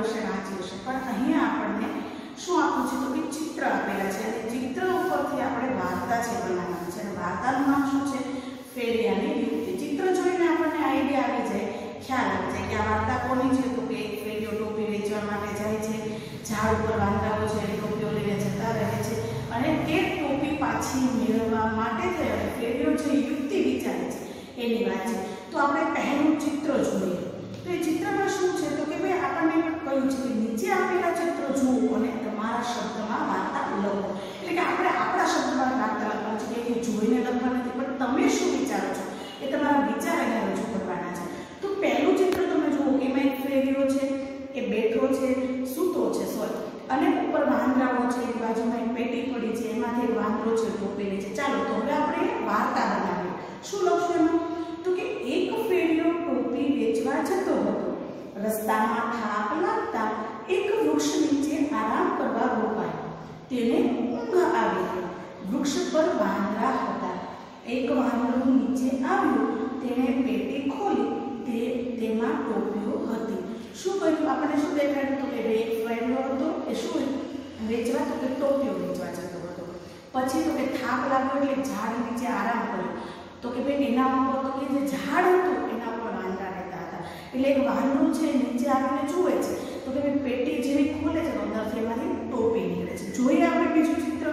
હશે, વાંચ્યું હશે, પણ અહીંયા આપણને શું આપ્યું છે તો કે ચિત્ર આપેલા છે અને ચિત્ર ઉપરથી આપણે વાર્તા છે બનાવવાની છે અને વાર્તાનું નામ શું છે? ફેરિયાની યુક્તિ. ચિત્ર જોઈને આપણને આઈડિયા આવી જાય, ખ્યાલ આવી જાય કે આ વાર્તા કોની છે તો કે એક ફેરિયો ટોપી વેચવા માટે જાય છે, ઝાડ ઉપર વાંદરાઓ છે એ ટોપીઓ લઈને જતા રહે છે અને તે ટોપી પાછી મેળવવા માટે થઈ અને ફેરિયો જે યુક્તિ વિચારે છે એની વાત છે. તો આપણે પહેલું ચિત્ર જોઈએ. તો એ ચિત્રમાં શું છે તો કે ભાઈ આપણને કહ્યું છે કે નીચે આપેલા ચિત્રો જુઓ અને તમારા શબ્દમાં વાર્તા લખો. એટલે કે આપણે આપણા શબ્દમાં વાર્તા લખવાનું છે કે જોઈને લખવા નથી, પણ તમે શું વિચારો છો એ તમારા વિચાર અહીંયા રજૂ કરવાના છે. તો પહેલું ચિત્ર તમે જુઓ કે એમાં એક ફેરિયો છે, એ બેઠો છે, સૂતો છે અને ઉપર વાંદરાઓ છે, એ બાજુમાં એક પેટી પડી છે, એમાંથી એક વાંદરો છે ટોપી લે છે. ચાલો તો હવે આપણે વાર્તા બનાવીએ. શું લખશું એમાં તો કે એક ફેરિયો ટોપી વેચવા જતો હતો. રસ્તામાં થાક લાગતા એક વૃક્ષ નીચે આરામ કરવા રોકાયો. તેને ઊંઘ આવી ગઈ. વૃક્ષ પર વાંદરા હતા. એક વાંદરું નીચે આવ્યું. તેણે પેટી ખોલી. તેમાં ટોપીઓ હતી. શું કર્યું? આપણને શું દેખાડ્યું તો કે એક ફેરિયો હતો, એ શું વેચવા તો કે ટોપીઓ વેચવા જતો હતો. પછી તો કે થાક લાગ્યો એટલે ઝાડ નીચે આરામ કર્યો. તો કે ભાઈ એના ઉપર તો કે જે ઝાડ હતું એના ઉપર વાંદરા રહેતા હતા. એટલે એક વાંદરું છે નીચે આવીને જુએ છે તો કે ભાઈ પેટી જેવી ખોલે છે તો અંદરથી એમાંથી ટોપી નીકળે છે. જોઈએ આપણે બીજું ચિત્ર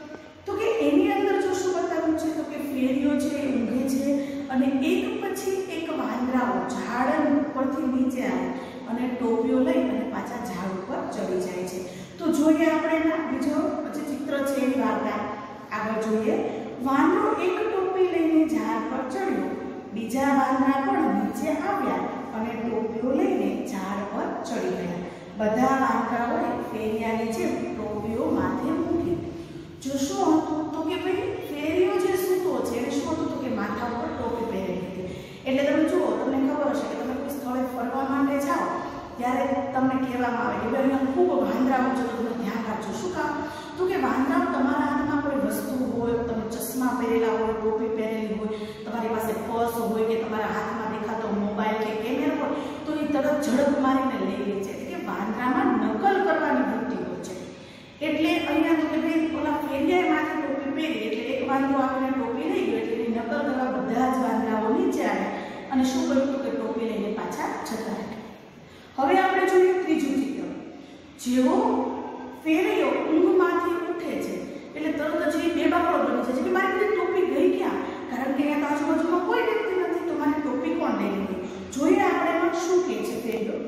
તો કે એની અંદર જો શું બતાવ્યું છે તો કે ફેરિયો છે એ ઊંઘે છે અને એક પછી એક વાંદરાઓ ઝાડ ઉપરથી નીચે આવે અને ટોપીઓ લઈ અને પાછા ઝાડ ઉપર ચડી જાય છે. તો જોઈએ આપણે એના બીજો જે ચિત્ર છે એની વાર્તા આગળ જોઈએ. વાંદરો એક ટોપી લઈને ઝાડ પર ચડ્યો. બીજા વાંદરા પણ નીચે આવ્યા અને ટોપીઓ લઈને ઝાડ પર ચડી ગયા. બધા વાંદરાઓએ ફેરિયાની જેમ ટોપીઓ માથે મૂકી. જો શું હતું તો કે ભાઈ ફેરિયો જે સૂતો છે એને શું હતું તો કે માથા ઉપર ટોપી પહેરેલી હતી. એટલે તમે જુઓ, તમને ખબર હશે કે તમે કોઈ સ્થળે ફરવા માટે જાઓ ત્યારે તમને કહેવામાં આવે કે ભાઈ અહીંયા ખૂબ વાંદરાઓ છે, તમે ધ્યાન રાખજો. શું કામ તો કે વાંદરાઓ તમારા હાથમાં કોઈ વસ્તુ હોય, તમે ચશ્મા પહેરેલા હોય, ટોપી પહેરેલી હોય, તમારી પાસે પર્સ હોય કે તમારા હાથમાં દેખાતો મોબાઈલ કે કેમેરા હોય તો એ તરત ઝડપ મારીને લઈ લે છે. એટલે કે વાંદરામાં નકલ કરવાની વૃત્તિ હોય છે. એટલે અહીંયા તો કે ભાઈ ઓલા ફેરિયાએ માથે ટોપી પહેરી એટલે એક વાંદરો આવીને ટોપી લઈ ગયો એટલે એની નકલ કરવા બધા જ વાંદરાઓ નીચે આવ્યા અને શું કર્યું તો કે ટોપી લઈને પાછા જતા રહ્યા. હવે આપણે જોઈએ ત્રીજું ચિત્ર. જેવો ફેરિયો ઊંઘમાંથી ઉઠે છે એટલે તરત જ એ બેબાકળો બની જાય છે કે મારી બધી ટોપી ગઈ ક્યાં? કારણ કે અહીંયા આજુબાજુમાં કોઈ વ્યક્તિ નથી તો મારી ટોપી કોણ લઈ લીધી? જોઈએ આપણે એમાં શું કહે છે ફેરિયો.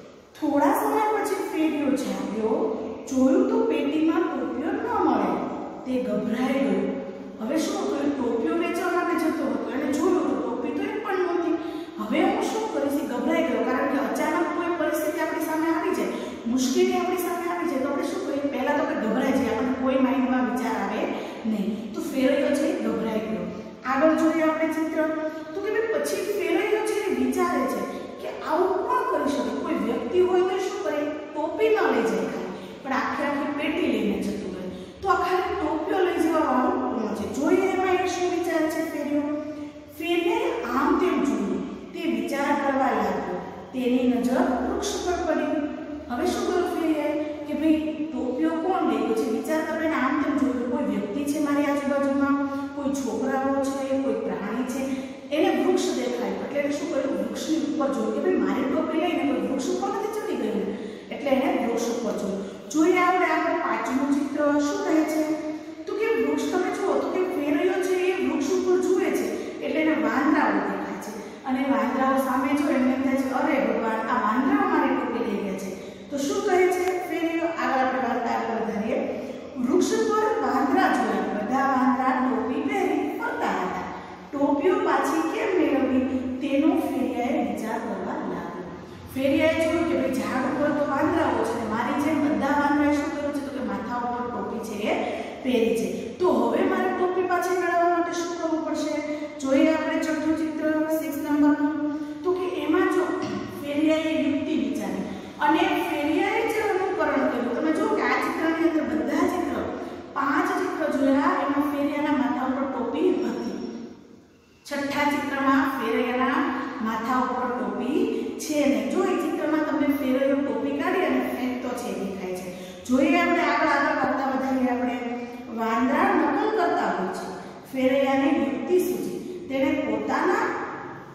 થોડા સમય પછી ફેરિયો જાગ્યો. જોયું તો પેટીમાં ટોપીઓ ન મળે. તે ગભરાઈ ગયો. હવે શું કર્યું? ટોપીઓ વેચવા માટે જતો હતો. એને જોયું તો ટોપી તો એક પણ નહોતી. હવે હું શું કરીશ? ગભરાઈ ગયો. કારણ કે અચાનક કોઈ પરિસ્થિતિ આપણી સામે આવી જાય, મુશ્કેલી આપણી સામે આવી જાય તો આપણે શું કરીએ? પહેલાં તો કે ગભરાઈ જાય, આપણને કોઈ માઇન્ડમાં વિચાર આવે નહીં. તો ફેરિયો છે એ ગભરાઈ ગયો. આગળ જોઈએ આપણે ચિત્ર તો કે ભાઈ પછી ફેરિયો છે એ વિચારે છે કે આવું કોણ કરી શકે? કોઈ વ્યક્તિ હોય તો શું કરે? ટોપી ન લઈ જાય ખાલી, પણ આખી પેટી લઈને જતું રહે. તો આ ખાલી ટોપીઓ લઈ જવા વાળું કોણ છે? જોઈએ એમાં એ શું વિચારે છે ફેરિયો. ફેરિયાએ આમ તેમ જોયું. તે વિચાર કરવા લાગ્યો. તેની નજર વૃક્ષ પર પડી. હવે શું કર્યું ફેરિયાએ કે ભાઈ ટોપીઓ કોણ લઈ ગયો છે? વિચાર કરીને આમ તેમ જોયું. કોઈ વ્યક્તિ છે મારી આજુબાજુમાં, કોઈ છોકરાઓ છે, કોઈ પ્રાણી છે. એને વૃક્ષ દેખાયું એટલે એને શું કર્યું? વૃક્ષની ઉપર જોયું કે ભાઈ મારી ટોપી લઈને કોઈ વૃક્ષ ઉપર નથી ચડી ગયું. એટલે એને વૃક્ષ ઉપર જોયું. જોઈએ આપણે આગળ પાંચમું ચિત્ર શું કહે છે તો કે વૃક્ષ તમે જુઓ તો કે ફેરિયો છે એ વૃક્ષ ઉપર જુએ છે એટલે એને વાંદરાઓ દેખાય છે અને વાંદરાઓ સામે જો એમને થાય છે અરે ભગવાન, આ વાંદરાઓ મારી ટોપી લઈ ગયા છે. તો શું કહે છે ફેરિયો? આગળ આપણે વાર્તા આગળ વધારીએ. વૃક્ષ પર વાંદરા જોયા. બધા વાંદરા ટોપી પહેરી ફરતા હતા. ટોપીઓ પાછી કેમ મેળવવી તેનો ફેરિયાએ વિચાર કરવા લાગ્યો. ફેરિયાએ જોયું કે ભાઈ ઝાડ ઉપર તો વાંદરાઓ છે અને મારી જેમ બધા વાંદરાએ શું કર્યું છે તો કે માથા ઉપર ટોપી છે એ પહેરી છે. તો હવે મારે ટોપી પાછી મેળવવા માટે શું કરવું પડશે? જોઈએ આપણે ચોથું ચિત્ર 6 નંબરનું તો કે એમાં જો ફેરિયાએ યુક્તિ વિચારી અને ફેરિયાએ જે અનુકરણ કર્યું. તમે જુઓ કે આ ચિત્રની અંદર બધા ચિત્ર 5 ચિત્ર જોયા એમાં ફેરિયાના માથા ઉપર ટોપી હતી. છઠ્ઠા ચિત્રમાં ફેરિયાના માથા ઉપર ટોપી છે ને. જો એ ચિત્રમાં તમને ફેરિયો ટોપી કાઢી અને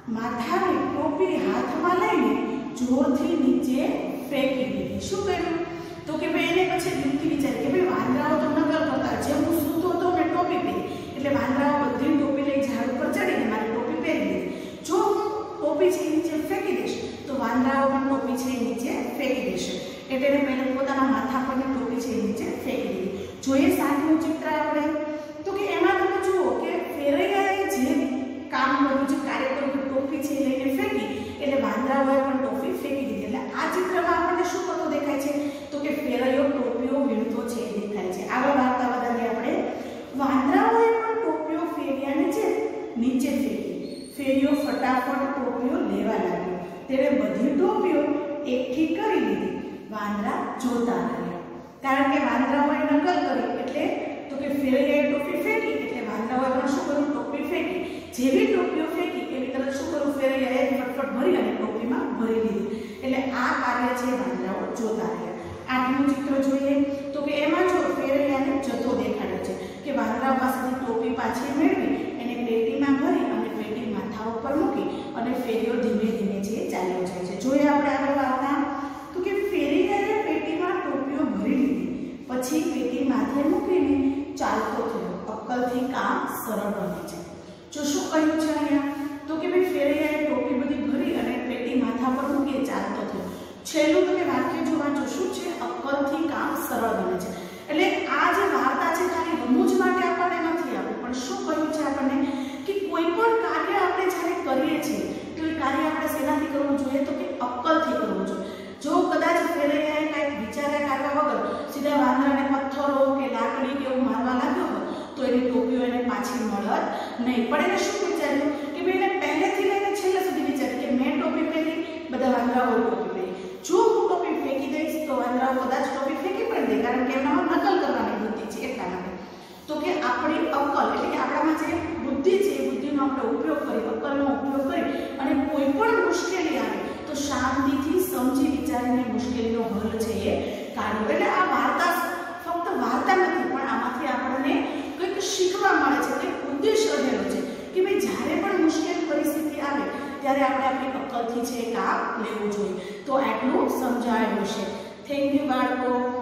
માથાની ટોપી હાથમાં લઈને જોરથી નીચે ફેંકી દીધી. શું કર્યું? તો કે ભાઈ એને પછી યુક્તિ વિચારી કે ભાઈ વાંદરાઓ તો નકલ કરતા, જેમ હું સૂતો હતો મેં ટોપી પહેરી, એટલે વાંદરાઓ બધી ટોપી લઈ ઝાડ ઉપર ચડીને મારી ટોપી પહેરી લીધી. જો હું ટોપી છે નીચે ફેંકી દઈશ તો વાંદરાઓ પણ ટોપી છે નીચે ફેંકી દેશે. એટલે એને પહેલા પોતાના માથા પરની ટોપી છે નીચે ફેંકી દીધી. જોઈએ સાતમું ચિત્ર આપણે, તો કે એમાં તમે જુઓ કે ફેરૈયાએ જે કામ કર્યું, જે કાર્ય કર્યું, ટોપી છે લઈને ફેંકી, એટલે વાંદરાઓએ પણ ટોપી ફેંકી દીધી. એટલે આ ચિત્રમાં આપણને શું કરતો દેખાય છે? તો કે ફેરૈયો ટોપીઓ વીણતો છે એ દેખાય છે. આગળ વાર્તા વધારીએ આપણે. વાંદરાઓએ પણ ટોપીઓ ફેરિયાને છે નીચે ફેંકી. ફેરિયો ફટાફટ ટોપીઓ લેવા લાગ્યો. તેણે બધી ટોપીઓ એકઠી કરી લીધી. વાંદરા જોતા રહ્યા, કારણ કે વાંદરાઓએ નકલ કરી, એટલે તો કે ફેરૈયાએ ટોપી ફેંકી, એટલે વાંદરાઓએ પણ શું કર્યું? ટોપી ફેંકી. જેવી ટોપીઓ ફેંકી એવી તરત શું કર્યું? ફેરૈયાએ ફટફટ ભરી અને ટોપીમાં ભરી લીધી. એટલે આ કાર્ય છે વાંદરાઓ જોતા રહ્યા. આઠમું ચિત્ર જોઈએ, તો કે એમાં જો ફેરૈયાને જથ્થો દેખાડ્યો છે કે વાંદરાઓ પાસેથી ટોપી પાછી મેળવી એને પેટીમાં ભરી અને પેટી માથા ઉપર મૂકી અને ફેરિયો ધીમે ધીમે છે ચાલ્યો જાય છે. જોઈએ આપણે આગળ વાર્તા, તો કે ફેરૈયાએ પેટીમાં ટોપીઓ ભરી લીધી, પછી પેટી માથે મૂકીને ચાલતો થયો. અક્કલથી કામ સરળ બને છે. જો શું કહ્યું છે અહીંયા? તો કે ભાઈ ફેરૈયાએ ટોપી બધી ભરી અને પેટી માથા પર મૂકી ચાલતો થયો. છેલ્લું તમે વાક્ય જો વાંચો, શું છે? અક્કલથી કામ સરળ બને છે. એટલે આ જે વાર્તા છે ખાલી રમૂજ માટે આપણને નથી આપી, પણ શું કહ્યું છે આપણને કે કોઈ પણ કાર્ય આપણે જ્યારે કરીએ છીએ તો એ કાર્ય આપણે શેનાથી કરવું જોઈએ? તો કે અક્કલથી કરવું જોઈએ. જો કદાચ ફેરૈયાએ કંઈક વિચાર્યા કાર્ય વગર સીધા વાંદરાને પથ્થરો કે લાકડી કે એવું મારવા લાગ્યો હોત તો એની ટોપીઓ એને પાછી મળત નહીં. પણ એને શું વિચાર્યું કે ભાઈ એને પહેલેથી લઈને છેલ્લે સુધી વિચાર્યું કે મેં ટોપી પહેરી, બધા વાંદરાઓએ ટોપી પહેરી. જો હું ટોપી ફેંકી દઈશ તો વાંદરાઓ કદાચ ટોપી ફેંકી પણ દે, કારણ કે એમનામાં નકલ કરવાની બુદ્ધિ છે એટલા માટે. તો કે આપણી અક્કલ એટલે કે આપણામાં જે બુદ્ધિ છે એ બુદ્ધિનો આપણે ઉપયોગ કરી, અક્કલનો ઉપયોગ કરી અને કોઈ પણ મુશ્કેલી આવે તો શાંતિથી સમજી વિચારીને મુશ્કેલીનો હલ છે એ કાઢો. એટલે આ વાર્તા ફક્ત વાર્તા નથી, પણ આમાંથી આપણને કંઈક શીખવા મળે છે, કંઈક ઉદ્દેશ રહેલો છે કે ભાઈ જ્યારે પણ મુશ્કેલ પરિસ્થિતિ આવે ત્યારે આપણે આપણી અક્કલથી છે કામ લેવું જોઈએ. તો આટલું સમજાયું છે. થેન્ક યુ બાળકો.